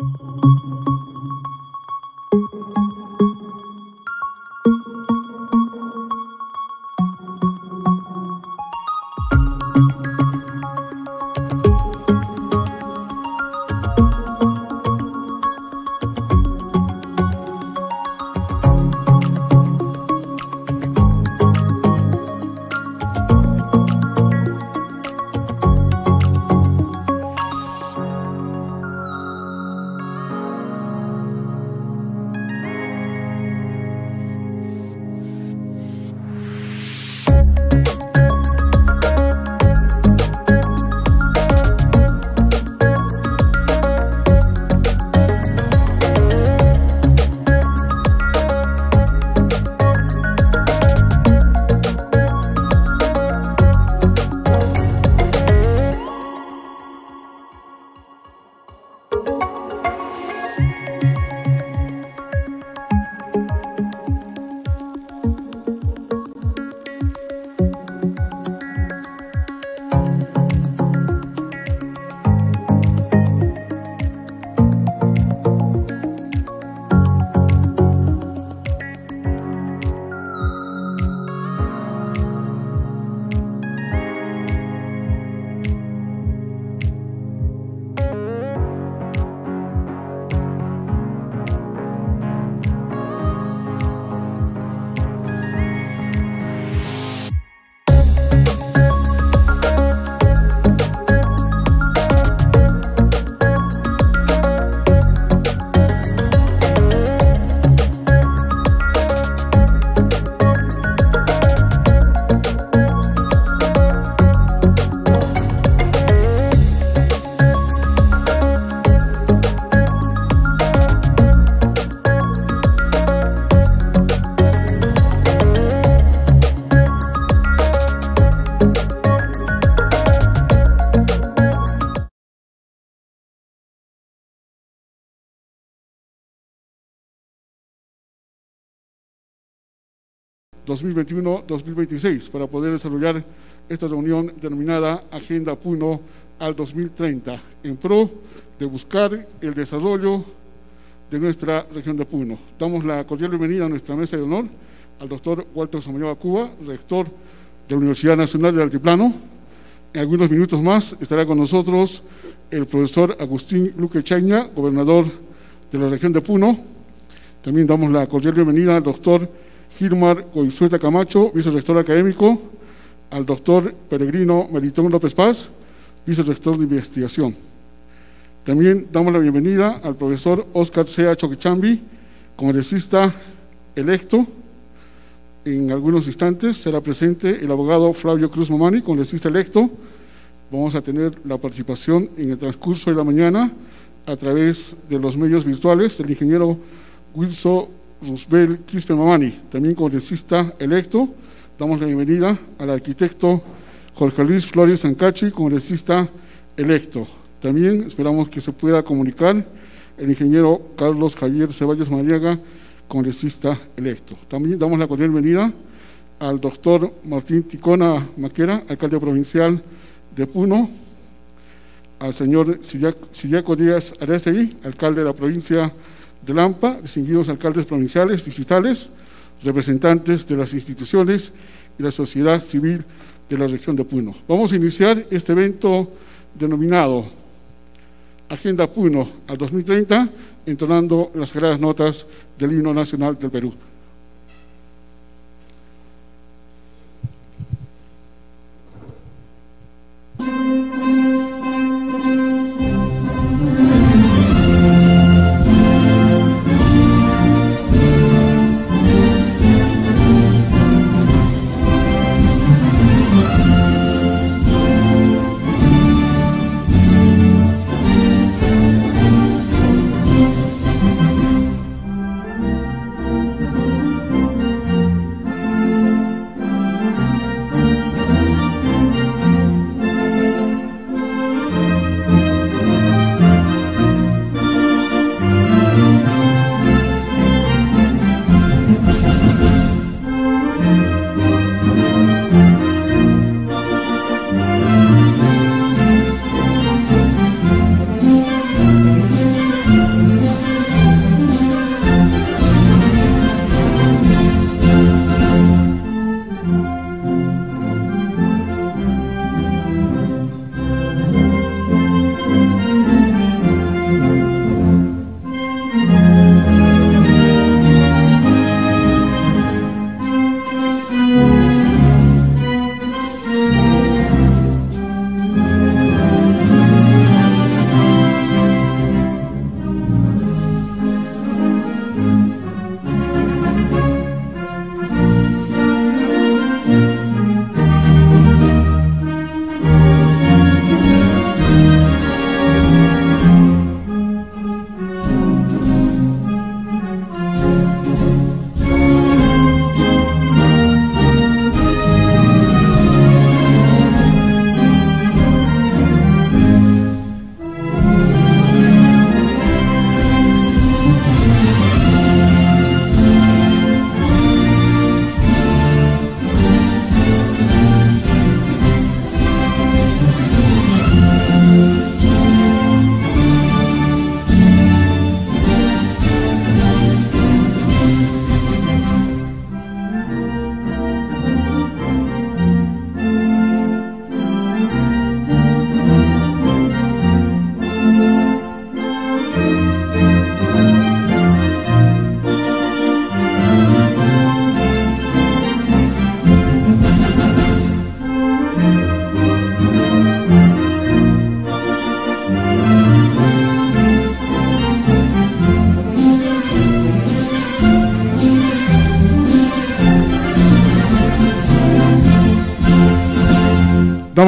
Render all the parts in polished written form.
2021-2026 para poder desarrollar esta reunión denominada Agenda Puno al 2030 en pro de buscar el desarrollo de nuestra región de Puno. Damos la cordial bienvenida a nuestra mesa de honor al doctor Walter Samayoa Cuba, rector de la Universidad Nacional del Altiplano. En algunos minutos más estará con nosotros el profesor Agustín Luque Chaña, gobernador de la región de Puno. También damos la cordial bienvenida al doctor Gilmar Goizueta Camacho, vicerrector académico, al doctor Peregrino Melitón López Paz, vicerrector de investigación. También damos la bienvenida al profesor Oscar Sea Choquechambi, congresista electo. En algunos instantes será presente el abogado Flavio Cruz Mamani, congresista electo. Vamos a tener la participación en el transcurso de la mañana a través de los medios virtuales del ingeniero Wilson Roosevelt Quispe Mamani, también congresista electo. Damos la bienvenida al arquitecto Jorge Luis Flores Sancachi, congresista electo. También esperamos que se pueda comunicar el ingeniero Carlos Javier Ceballos Mariaga, congresista electo. También damos la cordial bienvenida al doctor Martín Ticona Maquera, alcalde provincial de Puno, al señor Siriaco Díaz Arecegui, alcalde de la provincia de Lampa, distinguidos alcaldes provinciales, distritales, representantes de las instituciones y la sociedad civil de la región de Puno. Vamos a iniciar este evento denominado Agenda Puno al 2030, entonando las sagradas notas del himno nacional del Perú.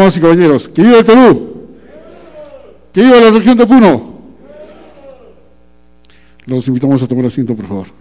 Damas y caballeros, que viva el Perú, que viva la región de Puno. Los invitamos a tomar asiento, por favor.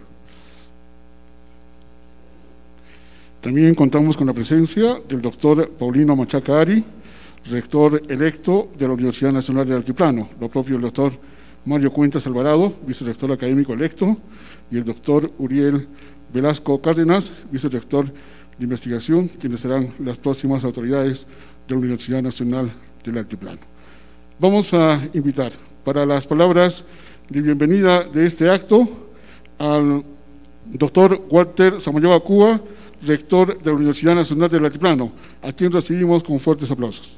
También contamos con la presencia del doctor Paulino Machaca Ari, rector electo de la Universidad Nacional del Altiplano, lo propio el doctor Mario Cuentas Alvarado, vicerrector académico electo, y el doctor Uriel Velasco Cárdenas, vicerrector de investigación, quienes serán las próximas autoridades de la Universidad Nacional del Altiplano. Vamos a invitar para las palabras de bienvenida de este acto al doctor Walter Samayoa Cuba, rector de la Universidad Nacional del Altiplano, a quien recibimos con fuertes aplausos.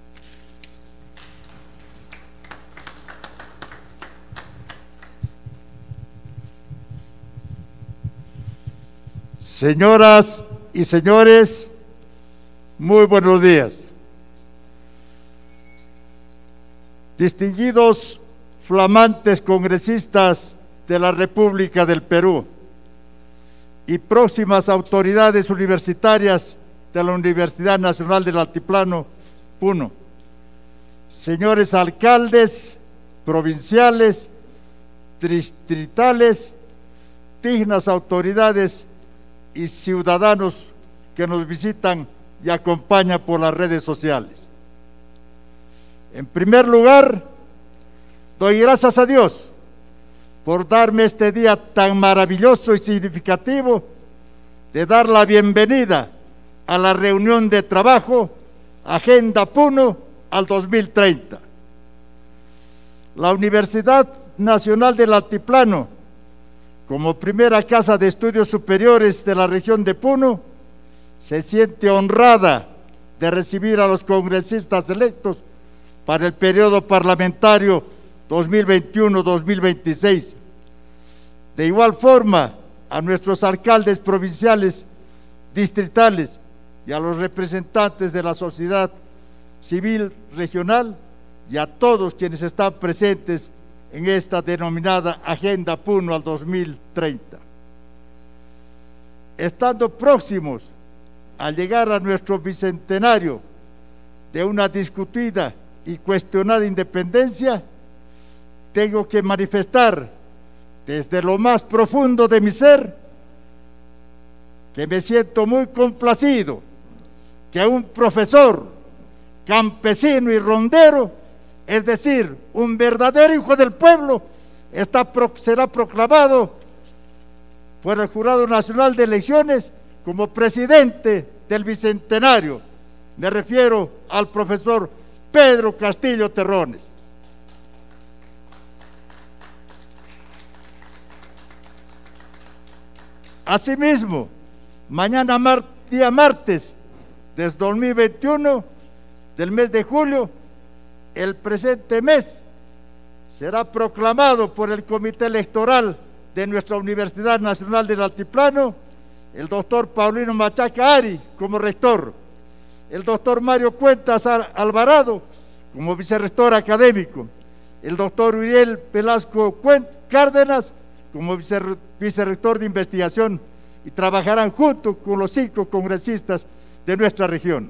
Señoras y señores, muy buenos días. Distinguidos flamantes congresistas de la República del Perú y próximas autoridades universitarias de la Universidad Nacional del Altiplano, Puno, señores alcaldes provinciales, distritales, dignas autoridades y ciudadanos que nos visitan y acompañan por las redes sociales. En primer lugar, doy gracias a Dios por darme este día tan maravilloso y significativo de dar la bienvenida a la reunión de trabajo Agenda Puno al 2030. La Universidad Nacional del Altiplano, como primera casa de estudios superiores de la región de Puno, se siente honrada de recibir a los congresistas electos para el periodo parlamentario 2021-2026. De igual forma, a nuestros alcaldes provinciales, distritales y a los representantes de la sociedad civil regional y a todos quienes están presentes en esta denominada Agenda Puno al 2030. Estando próximos a llegar a nuestro bicentenario de una discutida y cuestionada independencia, tengo que manifestar desde lo más profundo de mi ser que me siento muy complacido que un profesor, campesino y rondero, es decir, un verdadero hijo del pueblo, será proclamado por el Jurado Nacional de Elecciones como presidente del Bicentenario. Me refiero al profesor Pedro Castillo Terrones. Asimismo, mañana día martes desde 2021 del mes de julio, el presente mes será proclamado por el Comité Electoral de nuestra Universidad Nacional del Altiplano el doctor Paulino Machaca Ari como rector, el doctor Mario Cuentas Alvarado como vicerrector académico, el doctor Uriel Velasco Cárdenas como vicerrector de investigación, y trabajarán junto con los 5 congresistas de nuestra región.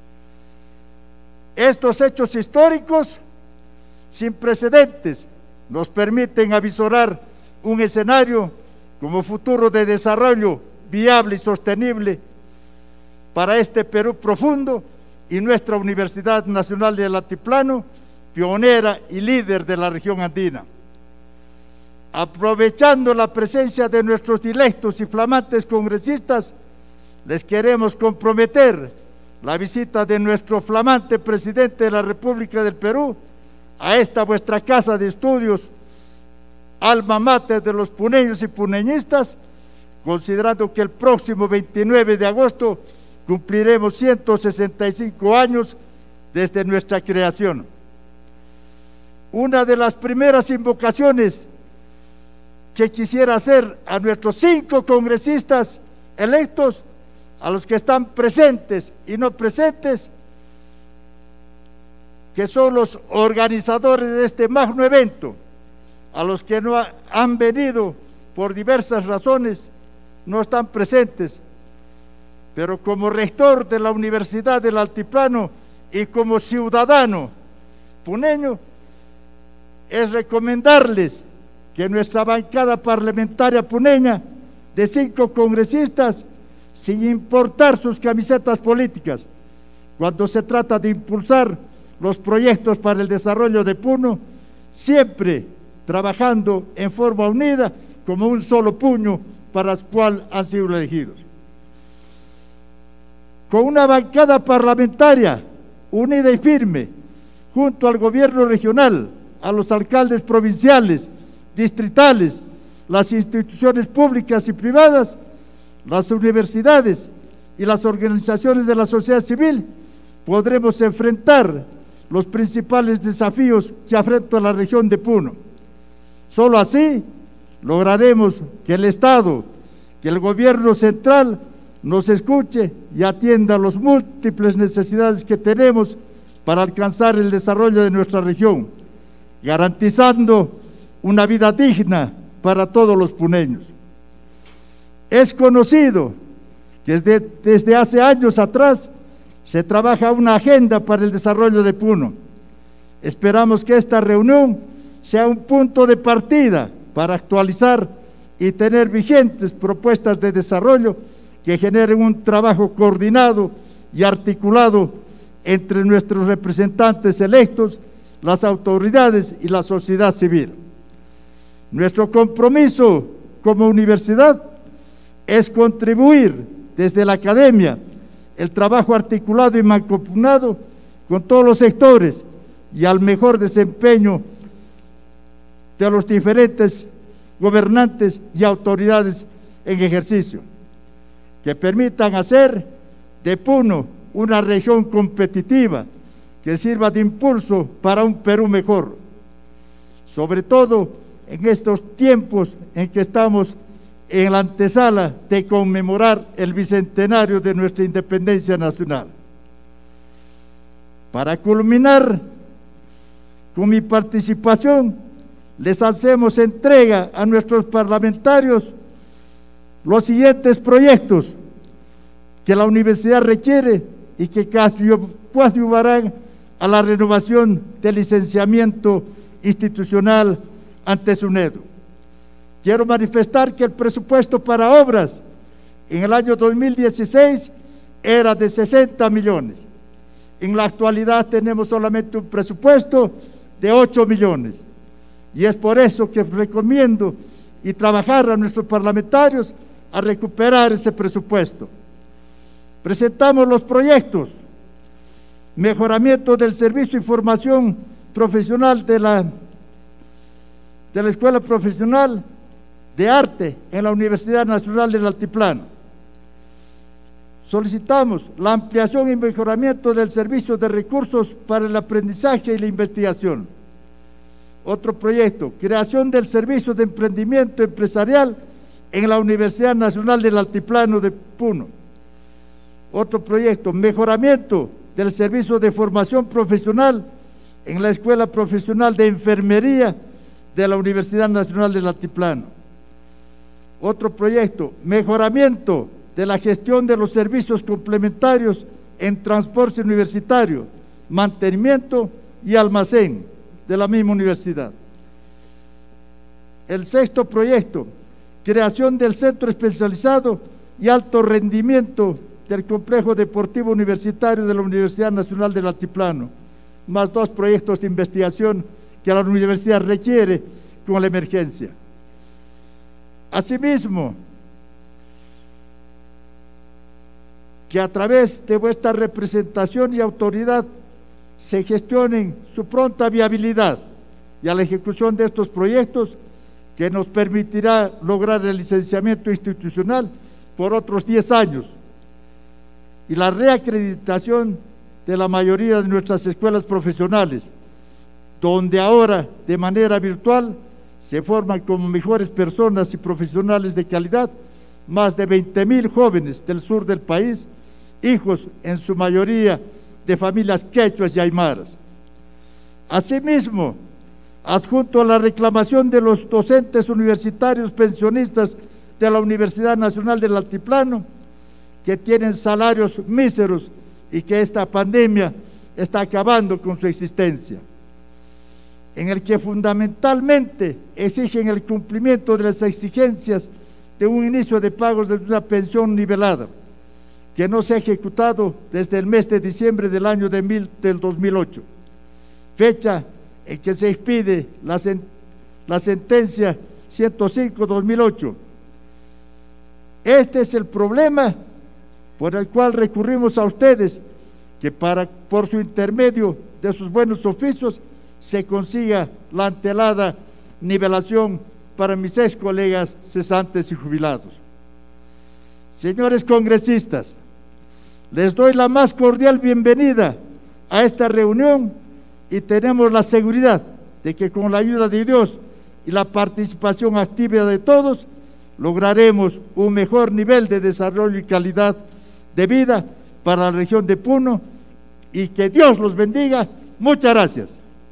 Estos hechos históricos sin precedentes nos permiten avisorar un escenario como futuro de desarrollo viable y sostenible para este Perú profundo y nuestra Universidad Nacional del Altiplano, pionera y líder de la región andina. Aprovechando la presencia de nuestros dilectos y flamantes congresistas, les queremos comprometer la visita de nuestro flamante presidente de la República del Perú a esta vuestra casa de estudios, alma mater de los puneños y puneñistas, considerando que el próximo 29 de agosto cumpliremos 165 años desde nuestra creación. Una de las primeras invocaciones que quisiera hacer a nuestros 5 congresistas electos, a los que están presentes y no presentes, que son los organizadores de este magno evento, a los que no han venido por diversas razones, no están presentes, pero como rector de la Universidad del Altiplano y como ciudadano puneño es recomendarles que nuestra bancada parlamentaria puneña de 5 congresistas, sin importar sus camisetas políticas, cuando se trata de impulsar los proyectos para el desarrollo de Puno, siempre trabajando en forma unida como un solo puño para el cual han sido elegidos. Con una bancada parlamentaria unida y firme, junto al gobierno regional, a los alcaldes provinciales, distritales, las instituciones públicas y privadas, las universidades y las organizaciones de la sociedad civil, podremos enfrentar los principales desafíos que afronta la región de Puno. Solo así lograremos que el Estado, que el gobierno central nos escuche y atienda las múltiples necesidades que tenemos para alcanzar el desarrollo de nuestra región, garantizando una vida digna para todos los puneños. Es conocido que desde hace años atrás se trabaja una agenda para el desarrollo de Puno. Esperamos que esta reunión sea un punto de partida para actualizar y tener vigentes propuestas de desarrollo que generen un trabajo coordinado y articulado entre nuestros representantes electos, las autoridades y la sociedad civil. Nuestro compromiso como universidad es contribuir desde la academia el trabajo articulado y mancomunado con todos los sectores y al mejor desempeño de los diferentes gobernantes y autoridades en ejercicio, que permitan hacer de Puno una región competitiva que sirva de impulso para un Perú mejor, sobre todo en estos tiempos en que estamos en la antesala de conmemorar el bicentenario de nuestra independencia nacional. Para culminar con mi participación, les hacemos entrega a nuestros parlamentarios los siguientes proyectos que la universidad requiere y que coadyuvarán a la renovación del licenciamiento institucional ante SUNEDU. Quiero manifestar que el presupuesto para obras en el año 2016 era de 60 millones. En la actualidad tenemos solamente un presupuesto de 8 millones. Y es por eso que recomiendo y trabajar a nuestros parlamentarios a recuperar ese presupuesto. Presentamos los proyectos: mejoramiento del servicio y formación profesional de la Escuela Profesional de Arte en la Universidad Nacional del Altiplano. Solicitamos la ampliación y mejoramiento del servicio de recursos para el aprendizaje y la investigación. Otro proyecto: creación del servicio de emprendimiento empresarial en la Universidad Nacional del Altiplano de Puno. Otro proyecto: mejoramiento del servicio de formación profesional en la Escuela Profesional de Enfermería de la Universidad Nacional del Altiplano. Otro proyecto: mejoramiento de la gestión de los servicios complementarios en transporte universitario, mantenimiento y almacén de la misma universidad. El sexto proyecto: creación del centro especializado y alto rendimiento del complejo deportivo universitario de la Universidad Nacional del Altiplano, más 2 proyectos de investigación que la universidad requiere con la emergencia. Asimismo, que a través de vuestra representación y autoridad se gestionen su pronta viabilidad y a la ejecución de estos proyectos, que nos permitirá lograr el licenciamiento institucional por otros 10 años y la reacreditación de la mayoría de nuestras escuelas profesionales, donde ahora de manera virtual se forman como mejores personas y profesionales de calidad más de 20,000 jóvenes del sur del país, hijos en su mayoría de familias quechuas y aymaras. Asimismo, adjunto a la reclamación de los docentes universitarios pensionistas de la Universidad Nacional del Altiplano, que tienen salarios míseros y que esta pandemia está acabando con su existencia, en el que fundamentalmente exigen el cumplimiento de las exigencias de un inicio de pagos de una pensión nivelada, que no se ha ejecutado desde el mes de diciembre del año del 2008, fecha en que se expide la sentencia 105/2008. Este es el problema por el cual recurrimos a ustedes, que por su intermedio de sus buenos oficios se consiga la anhelada nivelación para mis ex colegas cesantes y jubilados. Señores congresistas, les doy la más cordial bienvenida a esta reunión y tenemos la seguridad de que con la ayuda de Dios y la participación activa de todos, lograremos un mejor nivel de desarrollo y calidad de vida para la región de Puno, y que Dios los bendiga. Muchas gracias.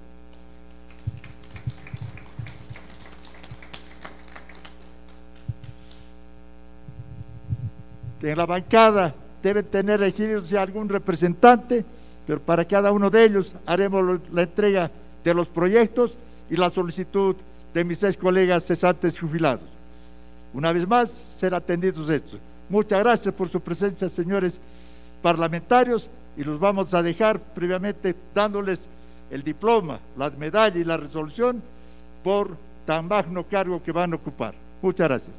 En la bancada deben tener elegidos ya algún representante, pero para cada uno de ellos haremos la entrega de los proyectos y la solicitud de mis ex colegas cesantes y jubilados. Una vez más, ser atendidos estos. Muchas gracias por su presencia, señores parlamentarios, y los vamos a dejar previamente dándoles el diploma, la medalla y la resolución por tan magno cargo que van a ocupar. Muchas gracias.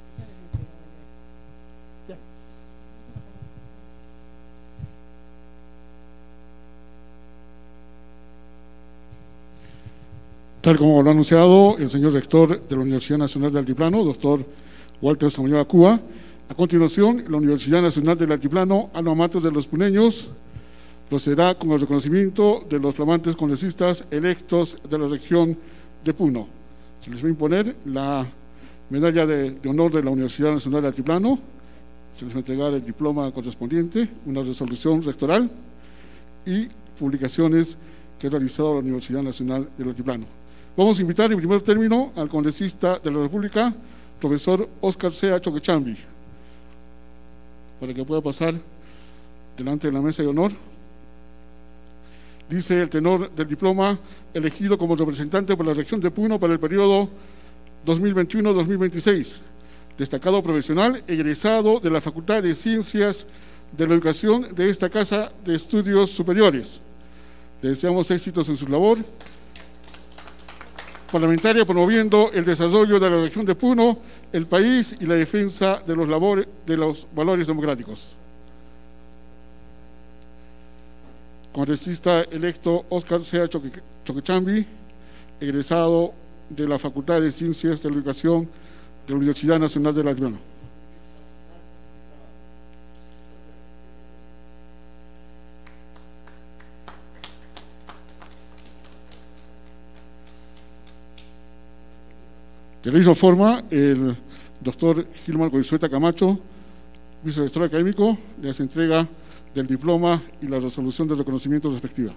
Tal como lo ha anunciado el señor rector de la Universidad Nacional del Altiplano, doctor Walter Samayoa Cuba, a continuación, la Universidad Nacional del Altiplano, alma mater de los puneños, procederá con el reconocimiento de los flamantes congresistas electos de la región de Puno. Se les va a imponer la medalla de honor de la Universidad Nacional del Altiplano, se les va a entregar el diploma correspondiente, una resolución rectoral y publicaciones que ha realizado la Universidad Nacional del Altiplano. Vamos a invitar en primer término al congresista de la República, profesor Óscar Sea Choquechambi, para que pueda pasar delante de la mesa de honor. Dice el tenor del diploma: elegido como representante por la región de Puno para el periodo 2021-2026, destacado profesional, egresado de la Facultad de Ciencias de la Educación de esta Casa de Estudios Superiores. Le deseamos éxitos en su labor parlamentaria, promoviendo el desarrollo de la región de Puno, el país y la defensa de los valores democráticos. Congresista electo Óscar Sea Choquechambi, egresado de la Facultad de Ciencias de la Educación de la Universidad Nacional del Altiplano. De la misma forma, el doctor Gilmar Goizueta Camacho, vicerrector académico, le hace entrega del diploma y la resolución de reconocimiento respectiva.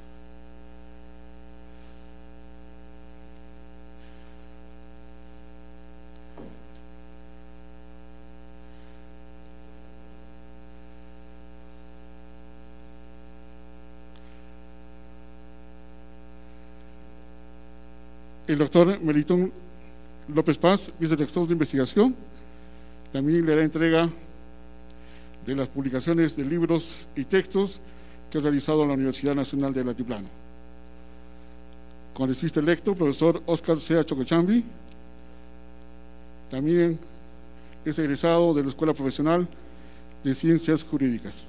El doctor Melitón López Paz, vicerrector de investigación, también le hará entrega de las publicaciones de libros y textos que ha realizado la Universidad Nacional del Altiplano. Congresista electo, profesor Óscar Sea Choquechambi, también es egresado de la Escuela Profesional de Ciencias Jurídicas.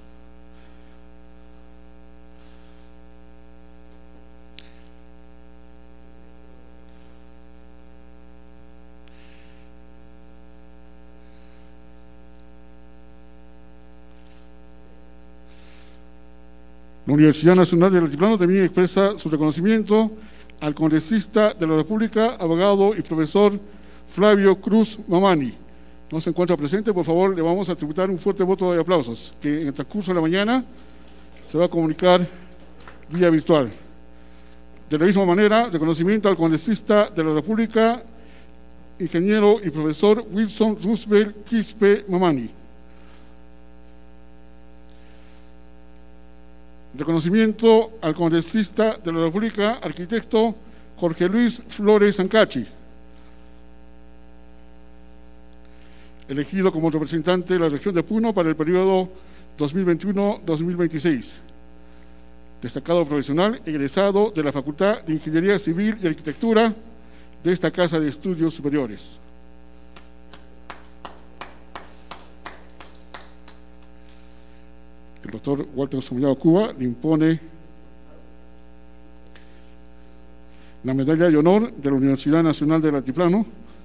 La Universidad Nacional del Altiplano también expresa su reconocimiento al congresista de la República, abogado y profesor Flavio Cruz Mamani. No se encuentra presente, por favor, le vamos a tributar un fuerte voto de aplausos, que en el transcurso de la mañana se va a comunicar vía virtual. De la misma manera, reconocimiento al congresista de la República, ingeniero y profesor Wilson Roosevelt Quispe Mamani. Reconocimiento al congresista de la República, arquitecto Jorge Luis Flores Ancachi, elegido como representante de la región de Puno para el periodo 2021-2026. Destacado profesional, egresado de la Facultad de Ingeniería Civil y Arquitectura de esta Casa de Estudios Superiores. El doctor Walter Somollado Cuba le impone la medalla de honor de la Universidad Nacional del Altiplano.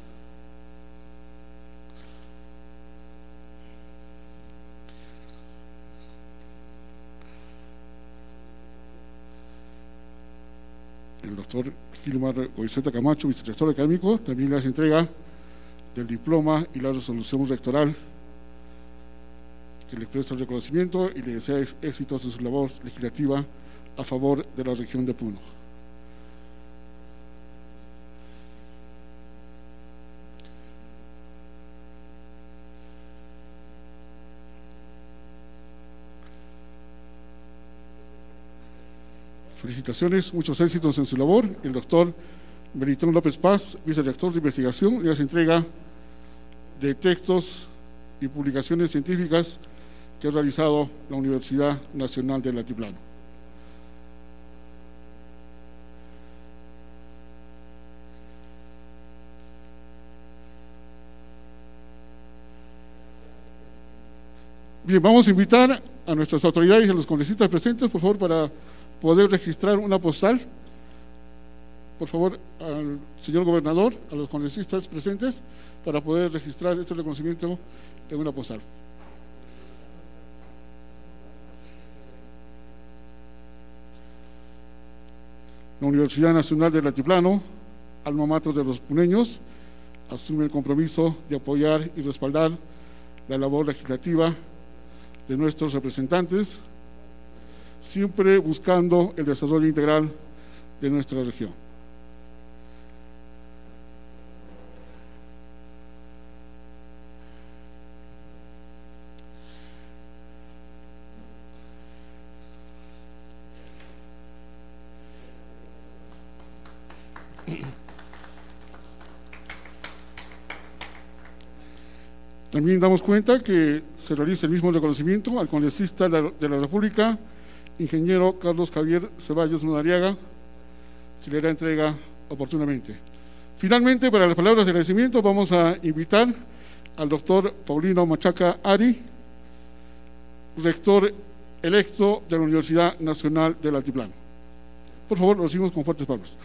El doctor Gilmar Goizueta Camacho, vicerrector académico, también le hace entrega del diploma y la resolución rectoral, que le presta el reconocimiento y le desea éxitos en su labor legislativa a favor de la región de Puno. Felicitaciones, muchos éxitos en su labor. El doctor Melitón López Paz, vicerrector de investigación, le hace entrega de textos y publicaciones científicas que ha realizado la Universidad Nacional del Altiplano. Bien, vamos a invitar a nuestras autoridades y a los congresistas presentes, por favor, para poder registrar una postal. Por favor, al señor gobernador, a los congresistas presentes, para poder registrar este reconocimiento en una postal. La Universidad Nacional del Altiplano, alma mater de los puneños, asume el compromiso de apoyar y respaldar la labor legislativa de nuestros representantes, siempre buscando el desarrollo integral de nuestra región. También damos cuenta que se realiza el mismo reconocimiento al congresista de la República, ingeniero Carlos Javier Ceballos Madariaga, se le hará entrega oportunamente. Finalmente, para las palabras de agradecimiento, vamos a invitar al doctor Paulino Machaca Ari, rector electo de la Universidad Nacional del Altiplano. Por favor, lo recibimos con fuertes palmas.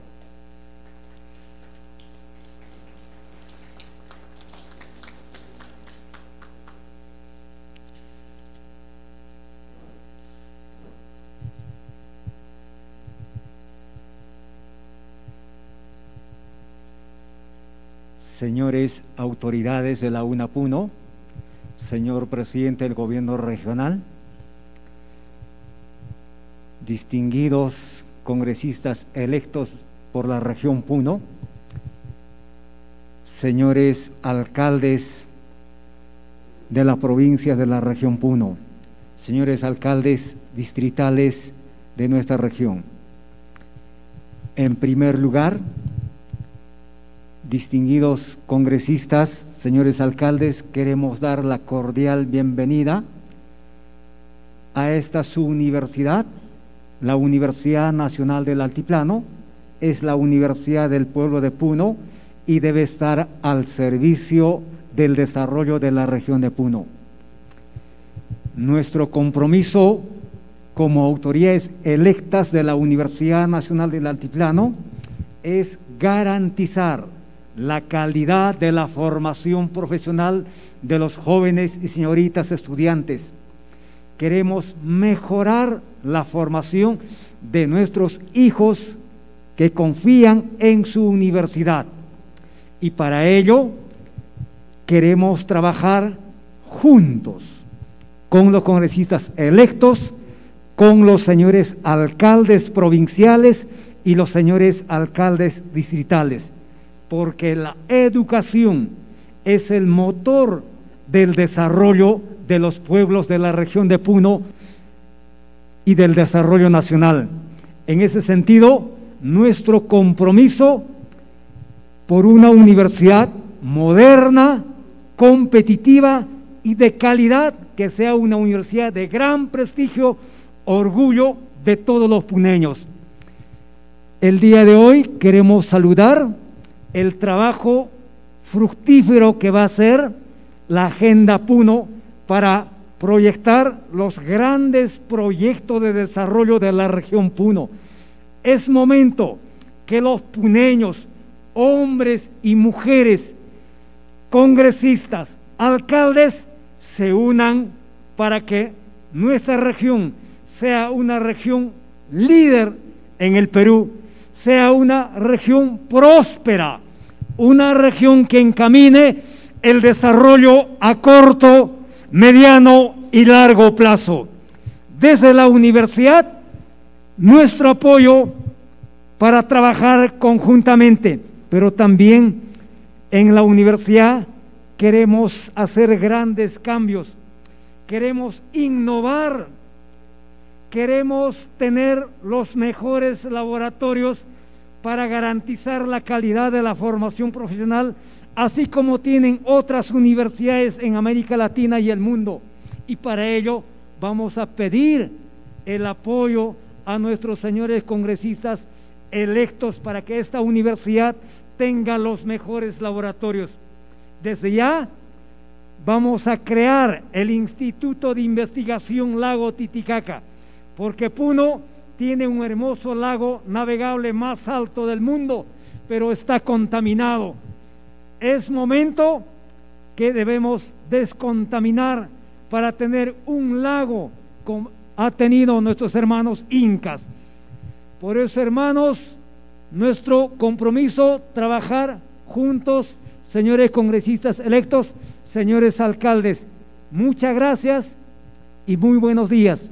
Señores autoridades de la UNAPUNO, señor presidente del gobierno regional, distinguidos congresistas electos por la región Puno, señores alcaldes de las provincias de la región Puno, señores alcaldes distritales de nuestra región. En primer lugar, distinguidos congresistas, señores alcaldes, queremos dar la cordial bienvenida a esta su universidad, la Universidad Nacional del Altiplano. Es la universidad del pueblo de Puno y debe estar al servicio del desarrollo de la región de Puno. Nuestro compromiso como autoridades electas de la Universidad Nacional del Altiplano es garantizar la calidad de la formación profesional de los jóvenes y señoritas estudiantes. Queremos mejorar la formación de nuestros hijos que confían en su universidad, y para ello queremos trabajar juntos con los congresistas electos, con los señores alcaldes provinciales y los señores alcaldes distritales, porque la educación es el motor del desarrollo de los pueblos de la región de Puno y del desarrollo nacional. En ese sentido, nuestro compromiso por una universidad moderna, competitiva y de calidad, que sea una universidad de gran prestigio, orgullo de todos los puneños. El día de hoy queremos saludar el trabajo fructífero que va a ser la Agenda Puno para proyectar los grandes proyectos de desarrollo de la región Puno. Es momento que los puneños, hombres y mujeres, congresistas, alcaldes, se unan para que nuestra región sea una región líder en el Perú, sea una región próspera, una región que encamine el desarrollo a corto, mediano y largo plazo. Desde la universidad, nuestro apoyo para trabajar conjuntamente, pero también en la universidad queremos hacer grandes cambios, queremos innovar, queremos tener los mejores laboratorios para garantizar la calidad de la formación profesional, así como tienen otras universidades en América Latina y el mundo. Y para ello vamos a pedir el apoyo a nuestros señores congresistas electos para que esta universidad tenga los mejores laboratorios. Desde ya vamos a crear el Instituto de Investigación Lago Titicaca, porque Puno tiene un hermoso lago navegable más alto del mundo, pero está contaminado. Es momento que debemos descontaminar para tener un lago como ha tenido nuestros hermanos incas. Por eso, hermanos, nuestro compromiso, trabajar juntos, señores congresistas electos, señores alcaldes. Muchas gracias y muy buenos días.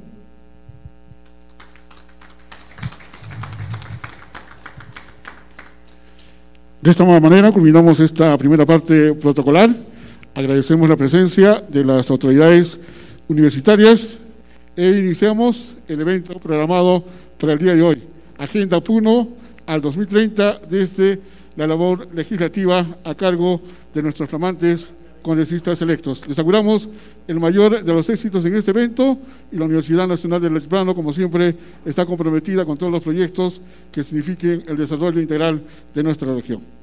De esta manera culminamos esta primera parte protocolar. Agradecemos la presencia de las autoridades universitarias e iniciamos el evento programado para el día de hoy, Agenda Puno al 2030, desde la labor legislativa a cargo de nuestros flamantes congresistas electos. Les auguramos el mayor de los éxitos en este evento, y la Universidad Nacional del Altiplano, como siempre, está comprometida con todos los proyectos que signifiquen el desarrollo integral de nuestra región.